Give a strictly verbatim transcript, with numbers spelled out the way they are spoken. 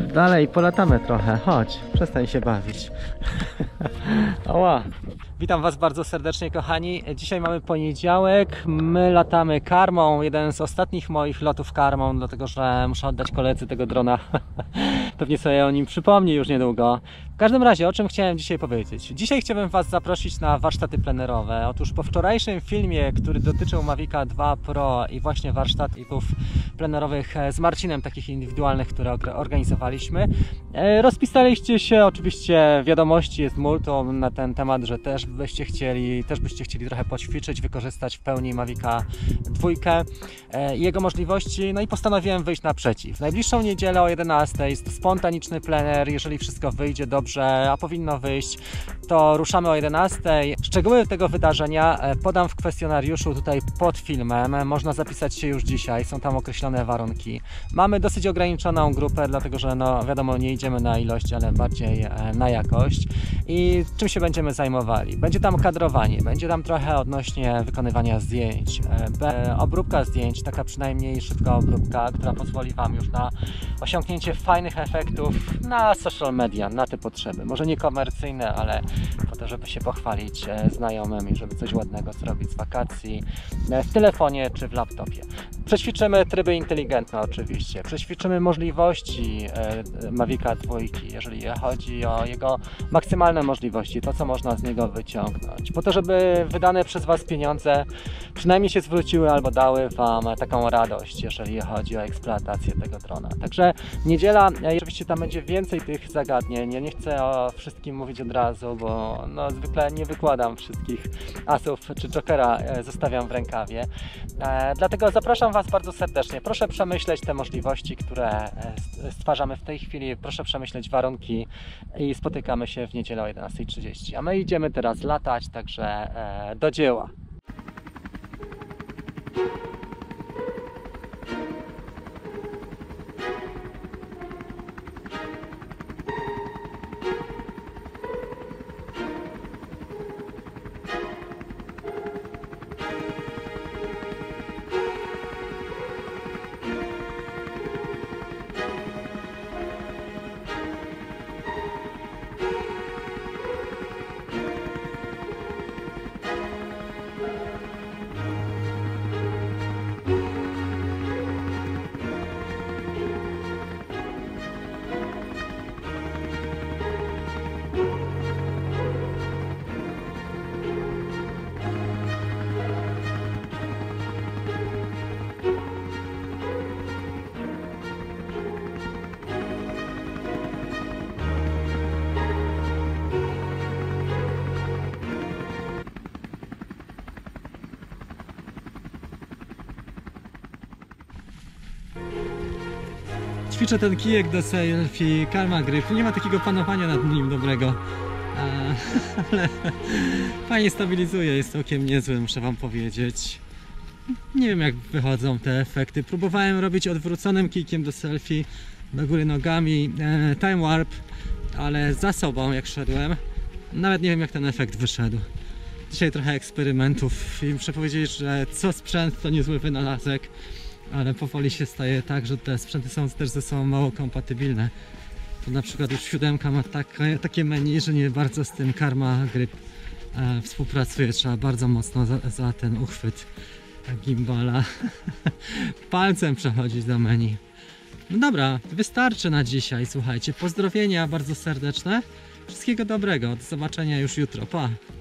dalej polatamy trochę. Chodź, przestań się bawić. Oła. Witam Was bardzo serdecznie, kochani. Dzisiaj mamy poniedziałek, my latamy karmą, jeden z ostatnich moich lotów karmą, dlatego że muszę oddać koledze tego drona. Pewnie sobie o nim przypomni już niedługo. W każdym razie, o czym chciałem dzisiaj powiedzieć? Dzisiaj chciałbym Was zaprosić na warsztaty plenerowe. Otóż po wczorajszym filmie, który dotyczył Mavica dwa Pro i właśnie warsztatów plenerowych z Marcinem, takich indywidualnych, które organizowaliśmy, rozpisaliście się, oczywiście wiadomości jest multum na ten temat, że też byście chcieli, też byście chcieli trochę poćwiczyć, wykorzystać w pełni Mavica dwa i jego możliwości, no i postanowiłem wyjść naprzeciw. W najbliższą niedzielę o jedenastej jest to spontaniczny plener, jeżeli wszystko wyjdzie dobrze, a powinno wyjść, to ruszamy o jedenastej. Szczegóły tego wydarzenia podam w kwestionariuszu tutaj pod filmem, można zapisać się już dzisiaj, są tam określone warunki. Mamy dosyć ograniczoną grupę, dlatego że no wiadomo, nie idziemy na ilość, ale bardziej na jakość. I czym się będziemy zajmowali? Będzie tam kadrowanie, będzie tam trochę odnośnie wykonywania zdjęć, obróbka zdjęć, taka przynajmniej szybka obróbka, która pozwoli Wam już na osiągnięcie fajnych efektów na social media, na te potrzeby. Może nie komercyjne, ale po to, żeby się pochwalić znajomymi, żeby coś ładnego zrobić z wakacji, w telefonie czy w laptopie. Przećwiczymy tryby inteligentne oczywiście, przećwiczymy możliwości Mavica dwa, jeżeli chodzi o jego maksymalne możliwości, to co można z niego wyciągnąć, po to, żeby wydane przez Was pieniądze przynajmniej się zwróciły albo dały Wam taką radość, jeżeli chodzi o eksploatację tego drona. Także niedziela, oczywiście tam będzie więcej tych zagadnień, ja nie chcę o wszystkim mówić od razu, bo no, zwykle nie wykładam wszystkich asów czy jokera, zostawiam w rękawie, e, dlatego zapraszam Was bardzo serdecznie, proszę przemyśleć te możliwości, które stwarzamy w tej chwili, proszę przemyśleć warunki i spotykamy się w niedzielę o jedenastej trzydzieści, a my idziemy teraz latać, także e, do dzieła. Ćwiczę ten kijek do selfie, Karma Grip, nie ma takiego panowania nad nim dobrego, ale fajnie stabilizuje, jest całkiem niezły, muszę Wam powiedzieć. Nie wiem, jak wychodzą te efekty, próbowałem robić odwróconym kijkiem do selfie, do góry nogami, e, time warp, ale za sobą jak szedłem, nawet nie wiem, jak ten efekt wyszedł. Dzisiaj trochę eksperymentów i muszę powiedzieć, że co sprzęt to niezły wynalazek, ale powoli się staje tak, że te sprzęty są też ze sobą mało kompatybilne. Tu na przykład już siódemka ma takie, takie menu, że nie bardzo z tym Karma Grip e, współpracuje. Trzeba bardzo mocno za, za ten uchwyt gimbala palcem przechodzić do menu. No dobra, wystarczy na dzisiaj, słuchajcie. Pozdrowienia bardzo serdeczne. Wszystkiego dobrego, do zobaczenia już jutro. Pa!